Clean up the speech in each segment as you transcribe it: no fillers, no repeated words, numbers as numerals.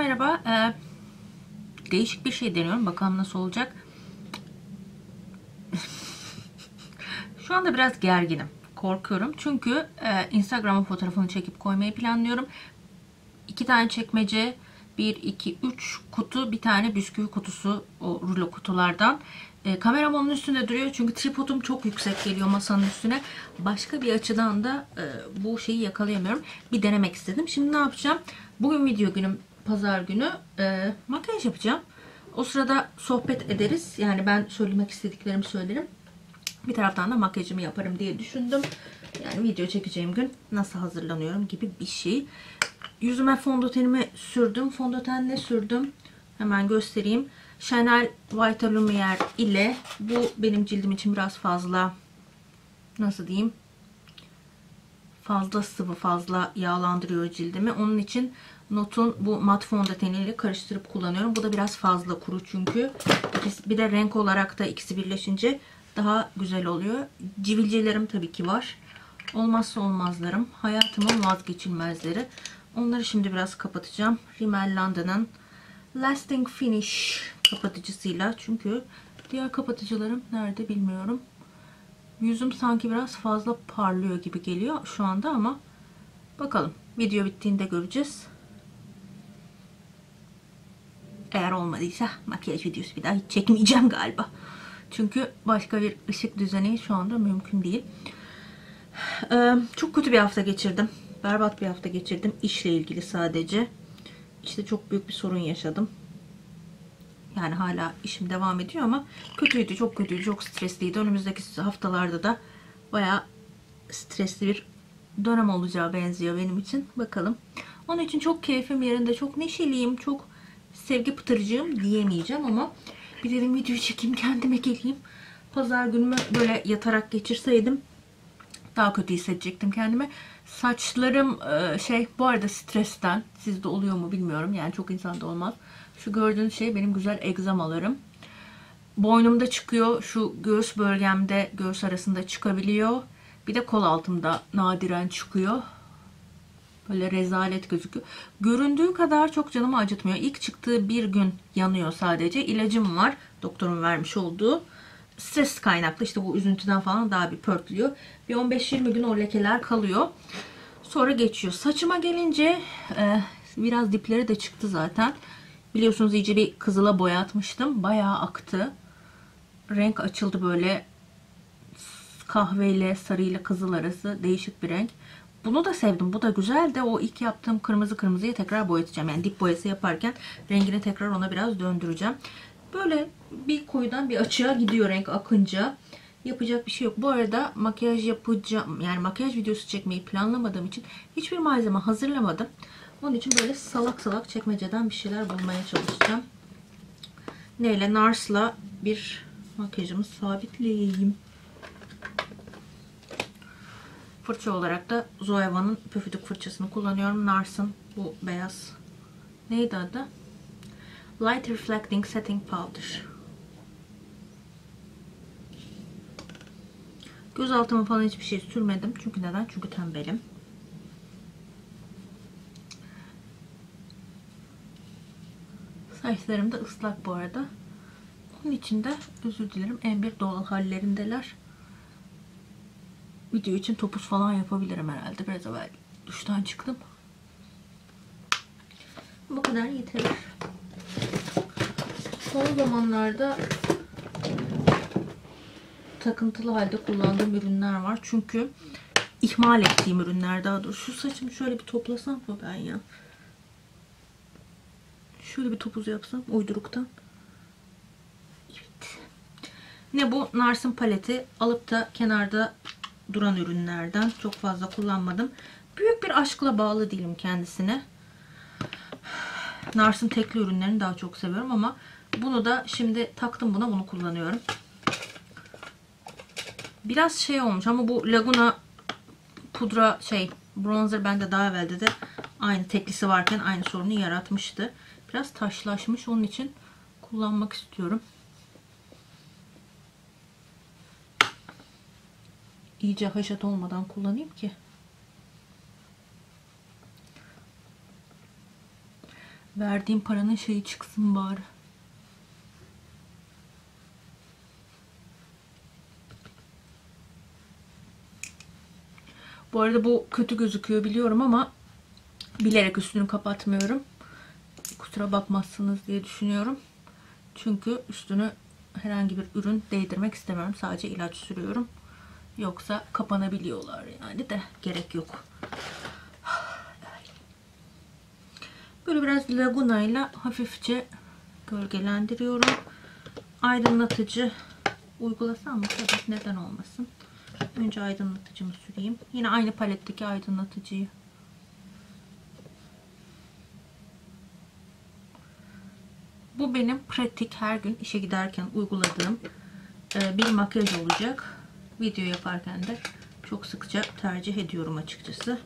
Merhaba. Değişik bir şey deniyorum. Bakalım nasıl olacak. Şu anda biraz gerginim. Korkuyorum. Çünkü Instagram'a fotoğrafını çekip koymayı planlıyorum. 2 tane çekmece, 1, 2, 3 kutu, bir tane bisküvi kutusu, o rulo kutulardan. Kameram onun üstünde duruyor çünkü tripodum çok yüksek geliyor masanın üstüne. Başka bir açıdan da bu şeyi yakalayamıyorum. Bir denemek istedim. Şimdi ne yapacağım? Bugün video günüm, pazar günü. Makyaj yapacağım. O sırada sohbet ederiz. Yani ben söylemek istediklerimi söylerim. Bir taraftan da makyajımı yaparım diye düşündüm. Yani video çekeceğim gün nasıl hazırlanıyorum gibi bir şey. Yüzüme fondötenimi sürdüm. Fondötenle sürdüm. Hemen göstereyim. Chanel Vita Lumiere ile, bu benim cildim için biraz fazla, nasıl diyeyim, fazla sıvı, fazla yağlandırıyor cildimi. Onun için Not'un bu mat fondöteniyle karıştırıp kullanıyorum. Bu da biraz fazla kuru çünkü. Bir de renk olarak da ikisi birleşince daha güzel oluyor. Civilcelerim tabii ki var. Olmazsa olmazlarım. Hayatımın vazgeçilmezleri. Onları şimdi biraz kapatacağım. Rimmel London'ın Lasting Finish kapatıcısıyla. Çünkü diğer kapatıcılarım nerede bilmiyorum. Yüzüm sanki biraz fazla parlıyor gibi geliyor şu anda ama bakalım. Video bittiğinde göreceğiz. Eğer olmadıysa makyaj videosu bir daha hiç çekmeyeceğim galiba. Çünkü başka bir ışık düzeni şu anda mümkün değil. Çok kötü bir hafta geçirdim. Berbat bir hafta geçirdim. İşle ilgili sadece. İşte çok büyük bir sorun yaşadım. Yani hala işim devam ediyor ama kötüydü, çok kötüydü, çok stresliydi. Önümüzdeki haftalarda da bayağı stresli bir dönem olacağı benziyor benim için. Bakalım. Onun için çok keyfim yerinde, çok neşeliyim, çok sevgi pıtırcığım diyemeyeceğim ama bir dedim videoyu çekeyim, kendime geleyim. Pazar günümü böyle yatarak geçirseydim daha kötü hissedecektim kendime. Saçlarım bu arada stresten, sizde oluyor mu bilmiyorum. Yani çok insanda olmaz. Şu gördüğünüz şey benim güzel egzamalarım. Boynumda çıkıyor. Şu göğüs bölgemde, göğüs arasında çıkabiliyor. Bir de kol altımda nadiren çıkıyor. Böyle rezalet gözüküyor. Göründüğü kadar çok canımı acıtmıyor. İlk çıktığı bir gün yanıyor sadece. İlacım var. Doktorun vermiş olduğu. Stres kaynaklı, işte bu üzüntüden falan daha bir pörtlüyor. Bir 15-20 gün o lekeler kalıyor. Sonra geçiyor. Saçıma gelince biraz dipleri de çıktı zaten. Biliyorsunuz iyice bir kızıla boyatmıştım. Bayağı aktı. Renk açıldı, böyle kahveyle sarıyla kızıl arası değişik bir renk. Bunu da sevdim. Bu da güzel de o ilk yaptığım kırmızıya tekrar boyatacağım. Yani dip boyası yaparken rengini tekrar ona biraz döndüreceğim. Böyle bir koyudan bir açığa gidiyor renk akınca. Yapacak bir şey yok. Bu arada makyaj yapacağım. Yani makyaj videosu çekmeyi planlamadığım için hiçbir malzeme hazırlamadım. Onun için böyle salak salak çekmeceden bir şeyler bulmaya çalışacağım. Neyle? Nars'la bir makyajımı sabitleyeyim. Fırça olarak da Zoeva'nın püfüdük fırçasını kullanıyorum. Nars'ın bu beyaz. Neydi adı? Light Reflecting Setting Powder. Göz altıma falan hiçbir şey sürmedim. Çünkü neden? Çünkü tembelim. Saçlarım da ıslak bu arada. Onun için de özür dilerim, en bir doğal hallerindeler. Video için topuz falan yapabilirim herhalde. Biraz evvel duştan çıktım. Bu kadar yeter. Son zamanlarda takıntılı halde kullandığım ürünler var. Çünkü ihmal ettiğim ürünler daha doğrusu. Şu saçımı şöyle bir toplasam mı ben ya? Şöyle bir topuz yapsam uyduruktan. Evet. Ne bu? Nars'ın paleti. Alıp da kenarda duran ürünlerden. Çok fazla kullanmadım. Büyük bir aşkla bağlı değilim kendisine. Nars'ın tekli ürünlerini daha çok seviyorum ama bunu da şimdi taktım buna, bunu kullanıyorum. Biraz şey olmuş ama bu Laguna pudra bronzer bende daha evvelde de aynı teklisi varken aynı sorunu yaratmıştı. Biraz taşlaşmış, onun için kullanmak istiyorum. İyice haşat olmadan kullanayım ki. Verdiğim paranın şeyi çıksın bari. Bu arada bu kötü gözüküyor biliyorum ama bilerek üstünü kapatmıyorum. Kusura bakmazsınız diye düşünüyorum. Çünkü üstünü herhangi bir ürün değdirmek istemiyorum. Sadece ilaç sürüyorum. Yoksa kapanabiliyorlar yani de gerek yok. Böyle biraz Laguna ile hafifçe gölgelendiriyorum. Aydınlatıcı uygulasam mı? Tabii neden olmasın. Önce aydınlatıcımı süreyim. Yine aynı paletteki aydınlatıcıyı. Bu benim pratik her gün işe giderken uyguladığım bir makyaj olacak. Video yaparken de çok sıkça tercih ediyorum açıkçası.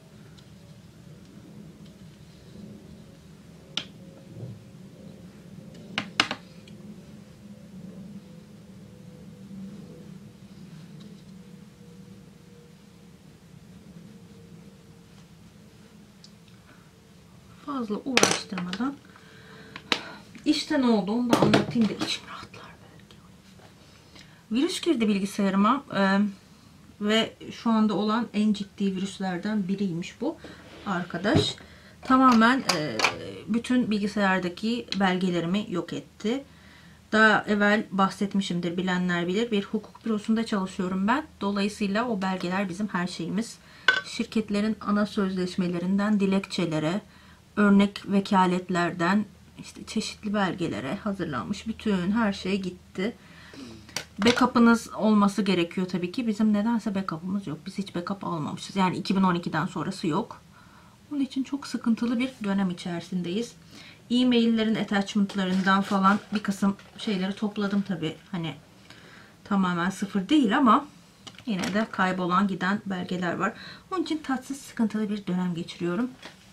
Fazla uğraştırmadan işte ne oldu onu da anlatayım da içim rahatlar belki. Virüs girdi bilgisayarıma ve şu anda olan en ciddi virüslerden biriymiş bu arkadaş. Tamamen bütün bilgisayardaki belgelerimi yok etti. Daha evvel bahsetmişimdir, bilenler bilir. Bir hukuk bürosunda çalışıyorum ben. Dolayısıyla o belgeler bizim her şeyimiz. Şirketlerin ana sözleşmelerinden dilekçelere, örnek vekaletlerden işte çeşitli belgelere hazırlanmış bütün her şey gitti. Backup'ınız olması gerekiyor tabii ki. Bizim nedense backup'ımız yok. Biz hiç backup almamışız. Yani 2012'den sonrası yok. Onun için çok sıkıntılı bir dönem içerisindeyiz. E-maillerin attachment'larından falan bir kısım şeyleri topladım tabii. Hani tamamen sıfır değil ama yine de kaybolan giden belgeler var. Onun için tatsız sıkıntılı bir dönem geçiriyorum.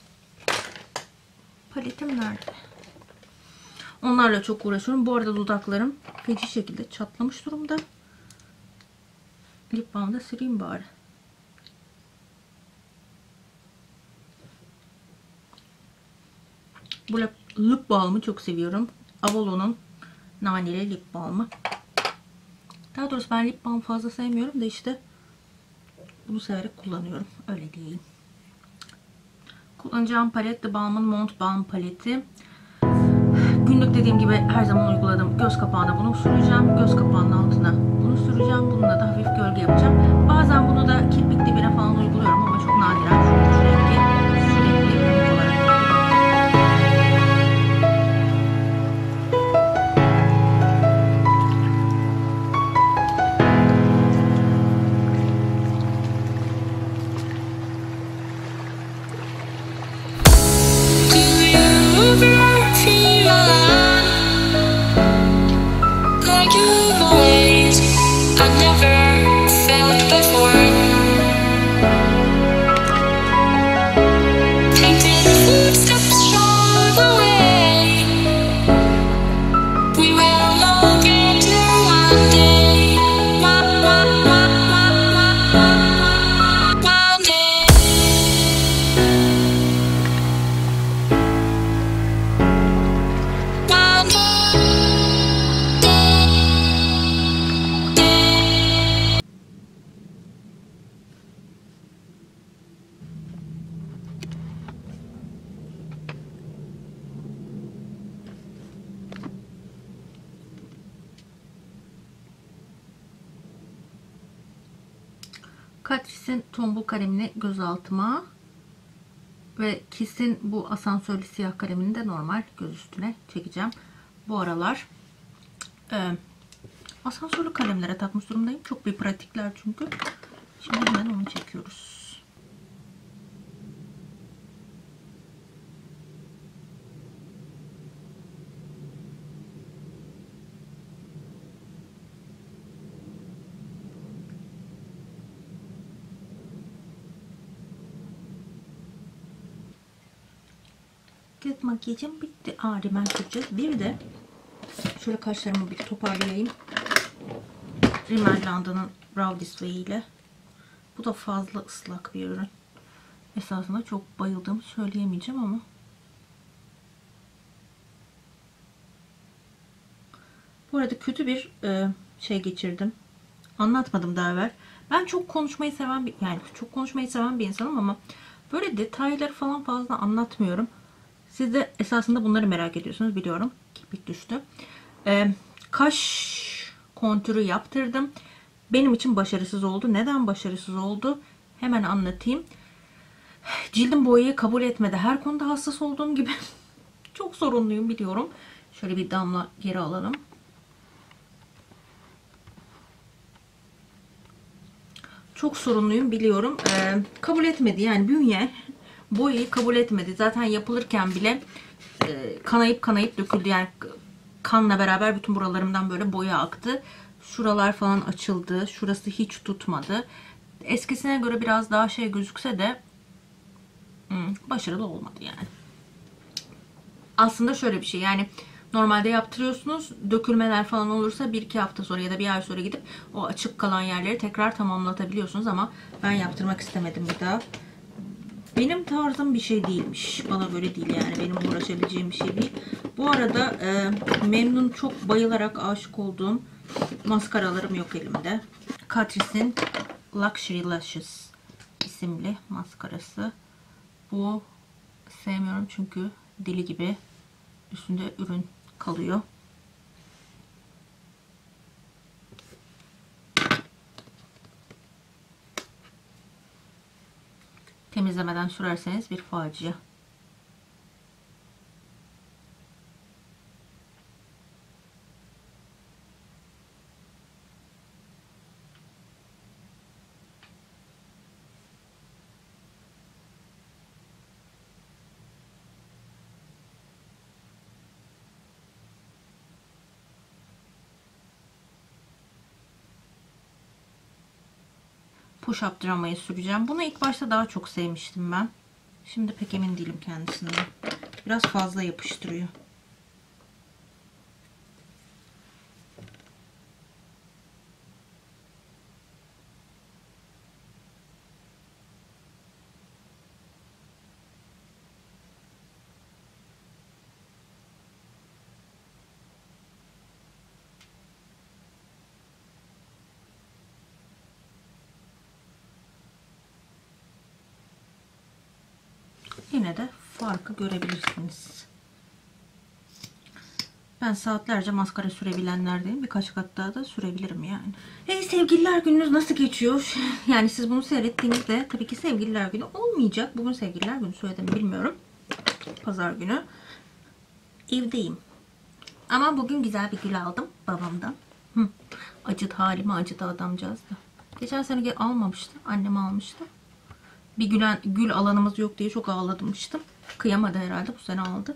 Paletim nerede? Onlarla çok uğraşıyorum. Bu arada dudaklarım feci şekilde çatlamış durumda. Lip balmı da süreyim bari. Bu lip balmı çok seviyorum. Avalon'un naneli lip balmı. Daha doğrusu ben lip balm fazla sevmiyorum da işte bunu severek kullanıyorum. Öyle diyeyim. Kullanacağım palet de Balm'ın Mont Balm paleti. Günlük dediğim gibi her zaman uyguladığım göz kapağına bunu süreceğim. Göz kapağının altına bunu süreceğim. Bununla da hafif gölge yapacağım. Bazen bunu da kirpik dibine falan uyguluyorum ama çok nadiren şu rengi sürekli günlük olarak Catrice'in tombul kalemini gözaltıma ve Kiss'in bu asansörlü siyah kalemini de normal göz üstüne çekeceğim. Bu aralar asansörlü kalemlere takmış durumdayım. Çok bir pratikler çünkü. Şimdi hemen onu çekiyoruz. Göz makyajım bitti. Rimel süreceğiz. Bir de şöyle kaşlarımı bir toparlayayım. Rimmel London'ın Brow This Way ile. Bu da fazla ıslak bir ürün. Esasında çok bayıldığımı söyleyemeyeceğim ama Bu arada kötü bir şey geçirdim. Anlatmadım daha evvel. Ben çok konuşmayı seven bir, yani çok konuşmayı seven bir insanım ama böyle detayları falan fazla anlatmıyorum. Siz de esasında bunları merak ediyorsunuz biliyorum. Kirpik düştü. Kaş kontürü yaptırdım. Benim için başarısız oldu. Neden başarısız oldu? Hemen anlatayım. Cildim boyayı kabul etmedi. Her konuda hassas olduğum gibi çok sorunluyum biliyorum. Şöyle bir damla geri alalım. Çok sorunluyum biliyorum. Kabul etmedi yani bünye boyayı kabul etmedi. Zaten yapılırken bile kanayıp döküldü. Yani kanla beraber bütün buralarımdan böyle boya aktı. Şuralar falan açıldı. Şurası hiç tutmadı. Eskisine göre biraz daha şey gözükse de başarılı olmadı yani. Aslında şöyle bir şey yani normalde yaptırıyorsunuz. Dökülmeler falan olursa 1-2 hafta sonra ya da bir ay sonra gidip o açık kalan yerleri tekrar tamamlatabiliyorsunuz ama ben yaptırmak istemedim bir daha. Benim tarzım bir şey değilmiş. Bana göre değil yani. Benim uğraşabileceğim bir şey değil. Bu arada memnun çok bayılarak aşık olduğum maskaralarım yok elimde. Catrice'in Luxury Lashes isimli maskarası. Bu sevmiyorum çünkü deli gibi üstünde ürün kalıyor. Temizlemeden sürerseniz bir facia. Push up dramayı süreceğim. Bunu ilk başta daha çok sevmiştim ben. Şimdi pek emin değilim kendisinden. Biraz fazla yapıştırıyor. Yine de farkı görebilirsiniz. Ben saatlerce maskara sürebilenlerdeyim. Birkaç kat daha da sürebilirim yani. Hey sevgililer gününüz nasıl geçiyor? Yani siz bunu seyrettiğinizde tabii ki sevgililer günü olmayacak. Bugün sevgililer günü söyledim bilmiyorum. Pazar günü. Evdeyim. Ama bugün güzel bir gül aldım babamdan. Acıdı halime acıdı adamcağız da. Geçen sene almamıştı. Annem almıştı. Bir gül alanımız yok diye çok ağlamıştım. Kıyamadı herhalde. Bu sene aldı.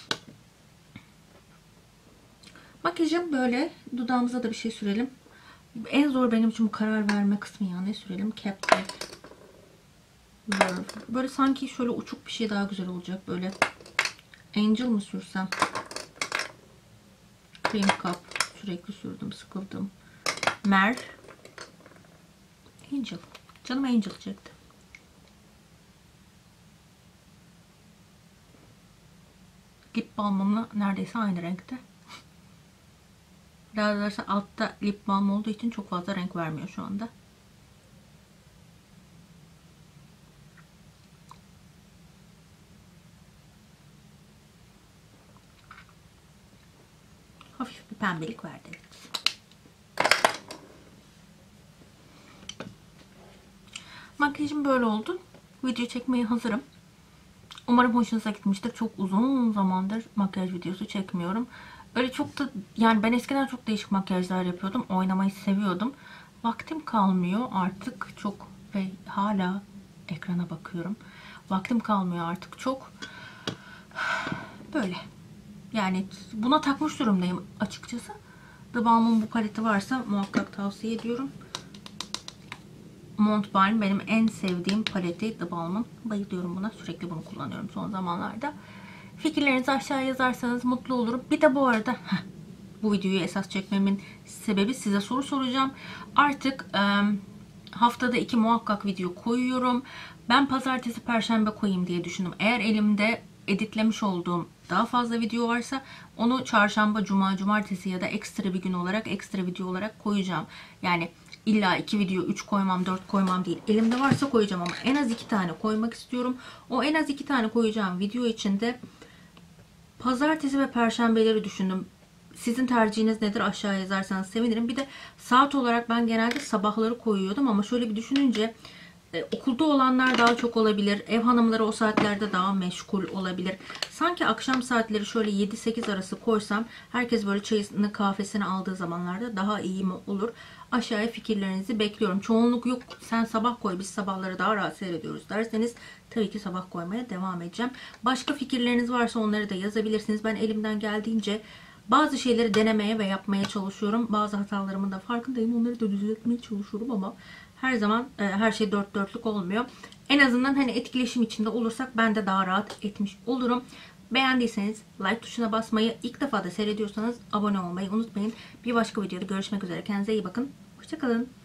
Makyajım böyle. Dudağımıza da bir şey sürelim. En zor benim için bu karar verme kısmı ya. Ne sürelim? Captive Verve. Böyle sanki şöyle uçuk bir şey daha güzel olacak. Böyle Angel mı sürsem? Cream Cup. Sürekli sürdüm. Sıkıldım. Mer. Angel. Canım Angel çekti. Lip balmımla neredeyse aynı renkte. Daha doğrusu altta lip balm olduğu için çok fazla renk vermiyor şu anda. Hafif bir pembelik verdi. Makyajım böyle oldu. Video çekmeye hazırım. Umarım hoşunuza gitmiştir. Çok uzun zamandır makyaj videosu çekmiyorum. Öyle çok da yani ben eskiden çok değişik makyajlar yapıyordum. Oynamayı seviyordum. Vaktim kalmıyor artık çok ve hala ekrana bakıyorum. Vaktim kalmıyor artık çok. Böyle. Yani buna takmış durumdayım açıkçası. The Balm'ın bu paleti varsa muhakkak tavsiye ediyorum. Montblanc benim en sevdiğim paleti The Balm'ın. Bayılıyorum buna. Sürekli bunu kullanıyorum son zamanlarda. Fikirlerinizi aşağıya yazarsanız mutlu olurum. Bir de bu arada bu videoyu esas çekmemin sebebi size soru soracağım. Artık haftada 2 muhakkak video koyuyorum. Ben pazartesi, perşembe koyayım diye düşündüm. Eğer elimde editlemiş olduğum daha fazla video varsa onu çarşamba, cuma, cumartesi ya da ekstra bir gün olarak, ekstra video olarak koyacağım. Yani illa 2 video, 3 koymam, 4 koymam değil. Elimde varsa koyacağım ama en az 2 tane koymak istiyorum. O en az 2 tane koyacağım video içinde pazartesi ve perşembeleri düşündüm. Sizin tercihiniz nedir? Aşağıya yazarsanız sevinirim. Bir de saat olarak ben genelde sabahları koyuyordum ama şöyle bir düşününce okulda olanlar daha çok olabilir. Ev hanımları o saatlerde daha meşgul olabilir. Sanki akşam saatleri şöyle 7-8 arası koysam herkes böyle çayını kahvesini aldığı zamanlarda daha iyi mi olur? Aşağıya fikirlerinizi bekliyorum. Çoğunluk yok sen sabah koy biz sabahları daha rahat seyrediyoruz derseniz tabii ki sabah koymaya devam edeceğim. Başka fikirleriniz varsa onları da yazabilirsiniz. Ben elimden geldiğince bazı şeyleri denemeye ve yapmaya çalışıyorum. Bazı hatalarımın da farkındayım. Onları da düzeltmeye çalışıyorum ama her zaman her şey dört dörtlük olmuyor. En azından hani etkileşim içinde olursak ben de daha rahat etmiş olurum. Beğendiyseniz like tuşuna basmayı, ilk defa da seyrediyorsanız abone olmayı unutmayın. Bir başka videoda görüşmek üzere. Kendinize iyi bakın. Hoşçakalın.